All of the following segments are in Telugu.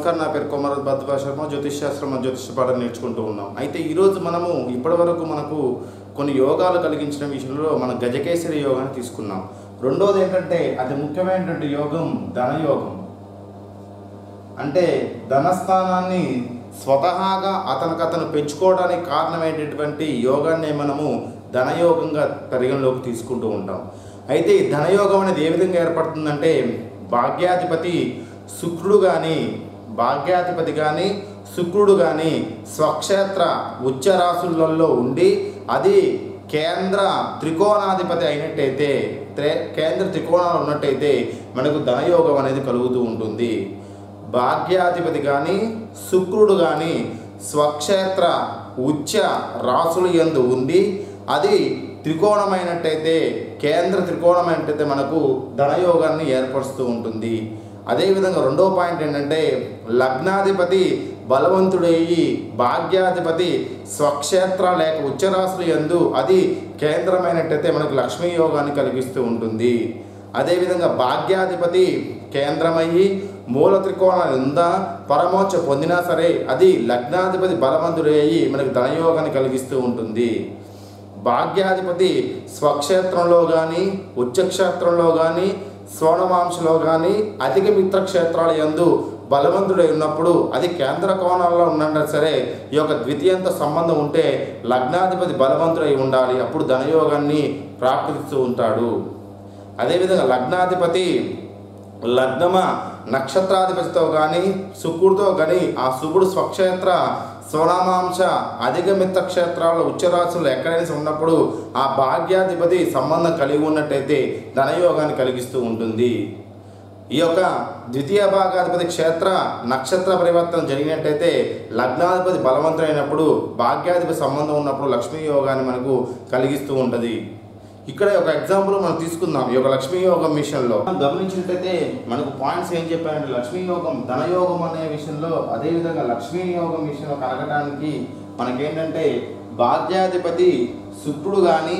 నమస్కారం, నా పేరు Bharadwaj శర్మ. జ్యోతిష్ శాస్త్రం జ్యోతిష పాఠం నేర్చుకుంటూ ఉన్నాం. అయితే ఈరోజు మనము ఇప్పటివరకు మనకు కొన్ని యోగాలు కలిగించిన విషయంలో మన గజకేసరి యోగాన్ని తీసుకున్నాం. రెండోది ఏంటంటే అతి ముఖ్యమైనటువంటి యోగం ధనయోగం. అంటే ధనస్థానాన్ని స్వతహాగా అతను పెంచుకోవడానికి కారణమైనటువంటి యోగాన్ని మనము ధనయోగంగా పరిగణలోకి తీసుకుంటూ ఉంటాం. అయితే ఈ ధనయోగం అనేది ఏ విధంగా ఏర్పడుతుందంటే భాగ్యాధిపతి శుక్రుడు కానీ శుక్రుడు కానీ స్వక్షేత్ర ఉచ్చ రాశులలో ఉండి అది కేంద్ర త్రికోణాధిపతి అయినట్టయితే కేంద్ర త్రికోణాలు ఉన్నట్టయితే మనకు ధనయోగం అనేది కలుగుతూ ఉంటుంది. భాగ్యాధిపతి కానీ శుక్రుడు కానీ స్వక్షేత్ర ఉచ్చ రాశుల యందు ఉండి అది త్రికోణమైనట్టయితే కేంద్ర త్రికోణమైనట్టయితే మనకు ధనయోగాన్ని ఏర్పరుస్తూ ఉంటుంది. అదేవిధంగా రెండో పాయింట్ ఏంటంటే లగ్నాధిపతి బలవంతుడయ్యి భాగ్యాధిపతి స్వక్షేత్ర లేక ఉచ్చరాశుల యందు అది కేంద్రమైనట్టయితే మనకు లక్ష్మీ యోగాన్ని కలిగిస్తూ ఉంటుంది. అదేవిధంగా భాగ్యాధిపతి కేంద్రమయ్యి మూల త్రికోణాలు ఉందా పరమోచ్చ పొందినా సరే అది లగ్నాధిపతి బలవంతుడయ్యి మనకు ధనయోగాన్ని కలిగిస్తూ ఉంటుంది. భాగ్యాధిపతి స్వక్షేత్రంలో కానీ ఉచ్చక్షేత్రంలో కానీ స్వర్ణమాంసలో కానీ అధిక మిత్ర క్షేత్రాల యందు బలవంతుడై ఉన్నప్పుడు అది కేంద్ర కోణాల్లో ఉన్నా సరే ఈ యొక్క ద్వితీయంత సంబంధం ఉంటే లగ్నాధిపతి బలవంతుడై ఉండాలి, అప్పుడు ధనయోగాన్ని ప్రాప్తిస్తూ ఉంటాడు. అదేవిధంగా లగ్నాధిపతి లగ్నమ నక్షత్రాధిపతితో కానీ శుక్రుడితో కానీ ఆ శుక్రుడు స్వక్షేత్ర స్వనామాంశ అధిక మిత్ర క్షేత్రాల ఉచ్చరాశులు ఎక్కడైనా ఉన్నప్పుడు ఆ భాగ్యాధిపతి సంబంధం కలిగి ఉన్నట్టయితే ధనయోగాన్ని కలిగిస్తూ ఉంటుంది. ఈ యొక్క ద్వితీయ భాగాధిపతి క్షేత్ర నక్షత్ర పరివర్తన జరిగినట్టయితే లగ్నాధిపతి బలవంతుడైనప్పుడు భాగ్యాధిపతి సంబంధం ఉన్నప్పుడు లక్ష్మీ యోగాన్ని మనకు కలిగిస్తూ ఉంటుంది. ఇక్కడ ఒక ఎగ్జాంపుల్ మనం తీసుకుందాం. ఈ యొక్క లక్ష్మీ యోగం విషయంలో గమనించినట్టయితే మనకు పాయింట్స్ ఏం చెప్పారంటే లక్ష్మీ యోగం ధనయోగం అనే విషయంలో అదేవిధంగా లక్ష్మీ యోగం విషయంలో కలగడానికి మనకేంటంటే భాగ్యాధిపతి శుక్రుడు కానీ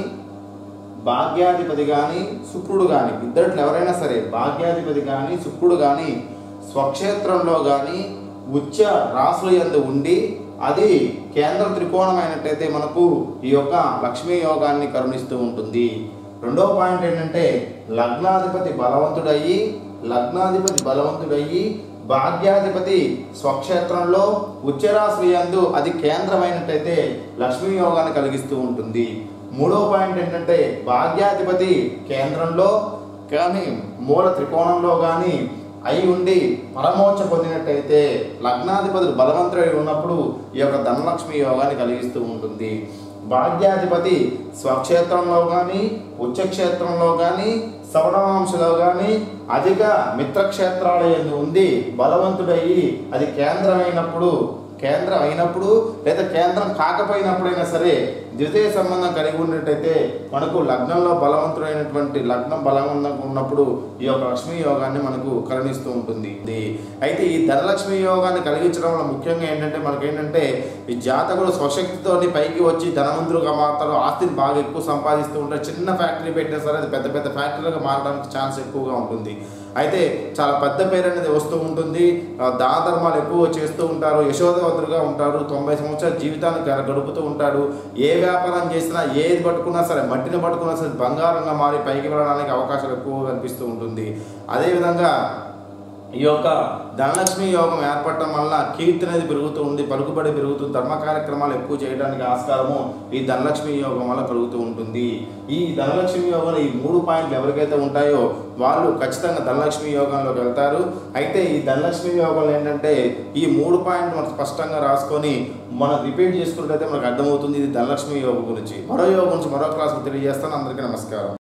శుక్రుడు కానీ ఇద్దరిలో ఎవరైనా సరే భాగ్యాధిపతి కానీ శుక్రుడు కానీ స్వక్షేత్రంలో కానీ ఉచ్చ రాశుల యందు ఉండి అది కేంద్ర త్రికోణమైనట్టయితే మనకు ఈ యొక్క లక్ష్మీ యోగాన్ని కరుణిస్తూ ఉంటుంది. రెండో పాయింట్ ఏంటంటే లగ్నాధిపతి బలవంతుడయ్యి భాగ్యాధిపతి స్వక్షేత్రంలో ఉచ్చరాశి యందు అది కేంద్రమైనట్టయితే లక్ష్మీ యోగాన్ని కలిగిస్తూ ఉంటుంది. మూడో పాయింట్ ఏంటంటే భాగ్యాధిపతి కేంద్రంలో కానీ మూల త్రికోణంలో కానీ అయి ఉండి పరమోచ్చ పొందినట్టయితే లగ్నాధిపతులు బలవంతుడై ఉన్నప్పుడు ఈ యొక్క ధనలక్ష్మి యోగాన్ని కలిగిస్తూ ఉంటుంది. భాగ్యాధిపతి స్వక్షేత్రంలో కానీ ఉచ్చక్షేత్రంలో కానీ సవర్ణమాంసలో కానీ అధిక మిత్రక్షేత్రాల యందు ఉంది బలవంతుడయ్యి అది కేంద్రం అయినప్పుడు లేదా కేంద్రం కాకపోయినప్పుడైనా సరే ద్వితీయ సంబంధం కలిగి ఉన్నట్టయితే మనకు లగ్నంలో బలవంతుడైనటువంటి లగ్నం బలవంతంగా ఉన్నప్పుడు ఈ యొక్క లక్ష్మీ యోగాన్ని మనకు కరుణిస్తూ ఉంటుంది. అయితే ఈ ధనలక్ష్మీ యోగాన్ని కలిగించడం వల్ల ముఖ్యంగా ఏంటంటే మనకేంటంటే ఈ జాతకుడు స్వశక్తితో పైకి వచ్చి ధనవంతులుగా మారుతారు, ఆస్తిని బాగా ఎక్కువ సంపాదిస్తూ ఉంటారు. చిన్న ఫ్యాక్టరీ పెట్టినా సరే అది పెద్ద పెద్ద ఫ్యాక్టరీలుగా మారడానికి ఛాన్స్ ఎక్కువగా ఉంటుంది. అయితే చాలా పెద్ద పేరు అనేది వస్తూ ఉంటుంది, దాన ధర్మాలు ఎక్కువ చేస్తూ ఉంటారు, యశోదవంతులుగా ఉంటారు, 90 సంవత్సరాల జీవితాన్ని గడుపుతూ ఉంటాడు. ఏ వ్యాపారం చేసినా ఏది పట్టుకున్నా సరే మట్టిని పట్టుకున్నా సరే బంగారంగా మారి పైకి వెళ్ళడానికి అవకాశాలు ఎక్కువగా కనిపిస్తూ ఉంటుంది. అదేవిధంగా ఈ యొక్క ధనలక్ష్మి యోగం ఏర్పడటం వల్ల కీర్తి అనేది పెరుగుతూ ఉంది, పలుకుబడి పెరుగుతుంది, ధర్మ కార్యక్రమాలు ఎక్కువ చేయడానికి ఆస్కారము ఈ ధనలక్ష్మి యోగం వల్ల కలుగుతూ ఉంటుంది. ఈ ధనలక్ష్మి యోగంలో ఈ 3 పాయింట్లు ఎవరికైతే ఉంటాయో వాళ్ళు ఖచ్చితంగా ధనలక్ష్మి యోగంలోకి వెళ్తారు. అయితే ఈ ధనలక్ష్మి యోగంలో ఏంటంటే ఈ 3 పాయింట్లు మనం స్పష్టంగా రాసుకొని మనం రిపీట్ చేసుకున్నట్లయితే మనకు అర్థమవుతుంది ఇది ధనలక్ష్మి యోగం గురించి. మరో యోగం గురించి మరో క్లాస్ తెలియజేస్తాను. అందరికీ నమస్కారం.